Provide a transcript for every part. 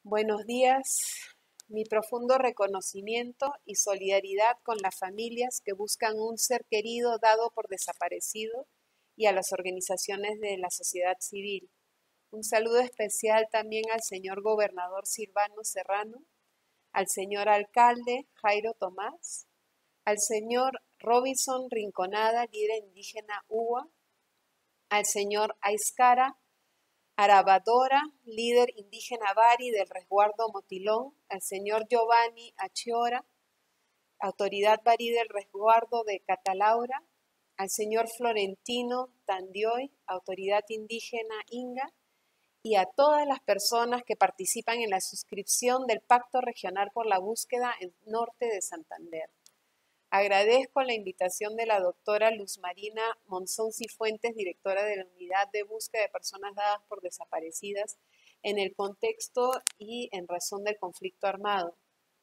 Buenos días. Mi profundo reconocimiento y solidaridad con las familias que buscan un ser querido dado por desaparecido y a las organizaciones de la sociedad civil. Un saludo especial también al señor gobernador Silvano Serrano, al señor alcalde Jairo Tomás, al señor Robinson Rinconada, líder indígena UA, al señor Aizcara Arabadora, líder indígena Bari del resguardo Motilón, al señor Giovanni Achiora, autoridad Bari del resguardo de Catalaura, al señor Florentino Tandioy, autoridad indígena Inga, y a todas las personas que participan en la suscripción del Pacto Regional por la Búsqueda en Norte de Santander. Agradezco la invitación de la doctora Luz Marina Monzón Cifuentes, directora de la Unidad de Búsqueda de Personas Dadas por Desaparecidas, en el contexto y en razón del conflicto armado,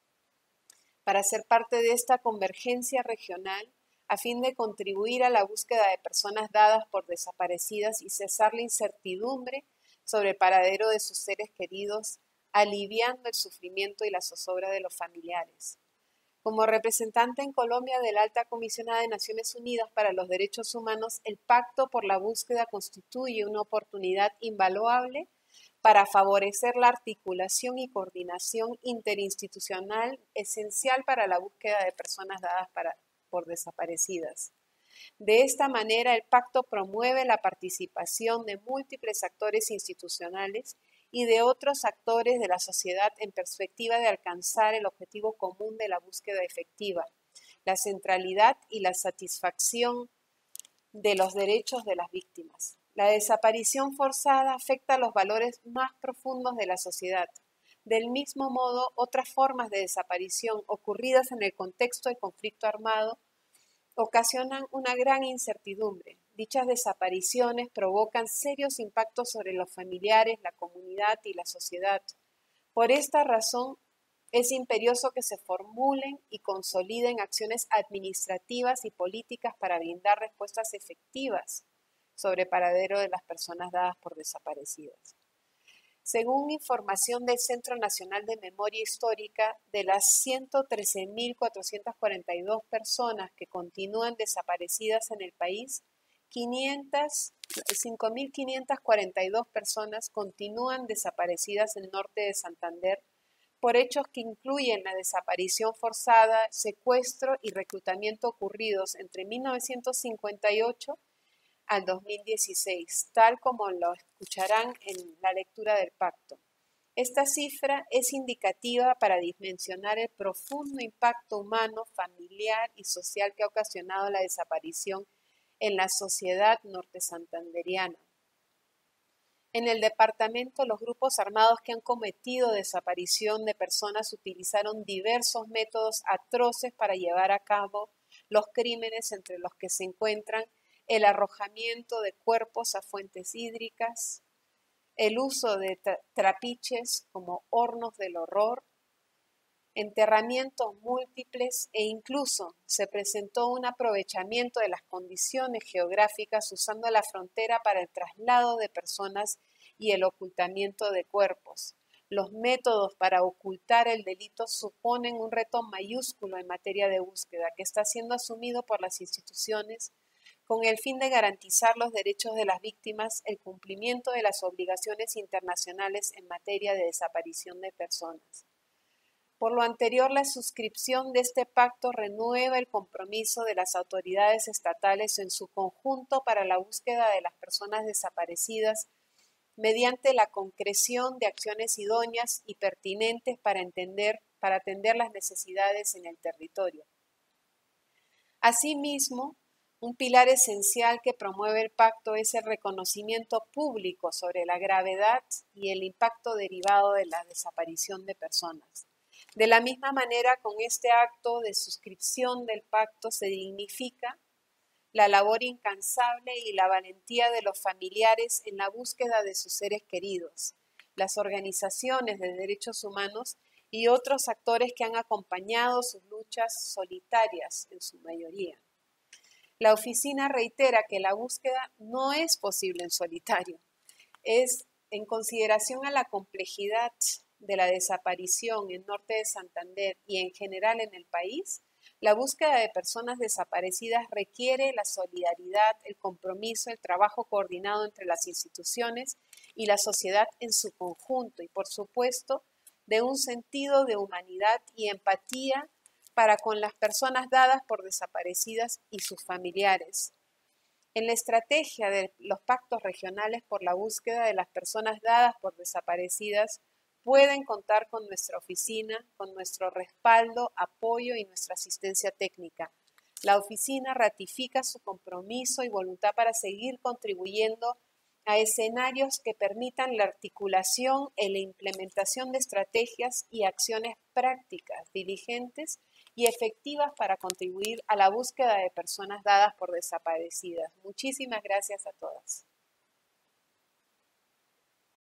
para ser parte de esta convergencia regional a fin de contribuir a la búsqueda de personas dadas por desaparecidas y cesar la incertidumbre sobre el paradero de sus seres queridos, aliviando el sufrimiento y la zozobra de los familiares. Como representante en Colombia de la Alta Comisionada de Naciones Unidas para los Derechos Humanos, el Pacto por la Búsqueda constituye una oportunidad invaluable para favorecer la articulación y coordinación interinstitucional esencial para la búsqueda de personas dadas por desaparecidas. De esta manera, el pacto promueve la participación de múltiples actores institucionales y de otros actores de la sociedad en perspectiva de alcanzar el objetivo común de la búsqueda efectiva, la centralidad y la satisfacción de los derechos de las víctimas. La desaparición forzada afecta los valores más profundos de la sociedad. Del mismo modo, otras formas de desaparición ocurridas en el contexto del conflicto armado ocasionan una gran incertidumbre. Dichas desapariciones provocan serios impactos sobre los familiares, la comunidad y la sociedad. Por esta razón, es imperioso que se formulen y consoliden acciones administrativas y políticas para brindar respuestas efectivas sobre el paradero de las personas dadas por desaparecidas. Según información del Centro Nacional de Memoria Histórica, de las 113.442 personas que continúan desaparecidas en el país, 5.542 personas continúan desaparecidas en el norte de Santander por hechos que incluyen la desaparición forzada, secuestro y reclutamiento ocurridos entre 1958 al 2016, tal como lo escucharán en la lectura del pacto. Esta cifra es indicativa para dimensionar el profundo impacto humano, familiar y social que ha ocasionado la desaparición en la sociedad norte santanderiana. En el departamento, los grupos armados que han cometido desaparición de personas utilizaron diversos métodos atroces para llevar a cabo los crímenes, entre los que se encuentran el arrojamiento de cuerpos a fuentes hídricas, el uso de trapiches como hornos del horror, enterramientos múltiples e incluso se presentó un aprovechamiento de las condiciones geográficas usando la frontera para el traslado de personas y el ocultamiento de cuerpos. Los métodos para ocultar el delito suponen un reto mayúsculo en materia de búsqueda que está siendo asumido por las instituciones con el fin de garantizar los derechos de las víctimas, el cumplimiento de las obligaciones internacionales en materia de desaparición de personas. Por lo anterior, la suscripción de este pacto renueva el compromiso de las autoridades estatales en su conjunto para la búsqueda de las personas desaparecidas mediante la concreción de acciones idóneas y pertinentes para atender las necesidades en el territorio. Asimismo, un pilar esencial que promueve el pacto es el reconocimiento público sobre la gravedad y el impacto derivado de la desaparición de personas. De la misma manera, con este acto de suscripción del pacto se dignifica la labor incansable y la valentía de los familiares en la búsqueda de sus seres queridos, las organizaciones de derechos humanos y otros actores que han acompañado sus luchas solitarias en su mayoría. La oficina reitera que la búsqueda no es posible en solitario. Es en consideración a la complejidad de la desaparición en Norte de Santander y en general en el país, la búsqueda de personas desaparecidas requiere la solidaridad, el compromiso, el trabajo coordinado entre las instituciones y la sociedad en su conjunto y, por supuesto, de un sentido de humanidad y empatía para con las personas dadas por desaparecidas y sus familiares. En la estrategia de los pactos regionales por la búsqueda de las personas dadas por desaparecidas, pueden contar con nuestra oficina, con nuestro respaldo, apoyo y nuestra asistencia técnica. La oficina ratifica su compromiso y voluntad para seguir contribuyendo a escenarios que permitan la articulación y la implementación de estrategias y acciones prácticas, diligentes y efectivas para contribuir a la búsqueda de personas dadas por desaparecidas. Muchísimas gracias a todas.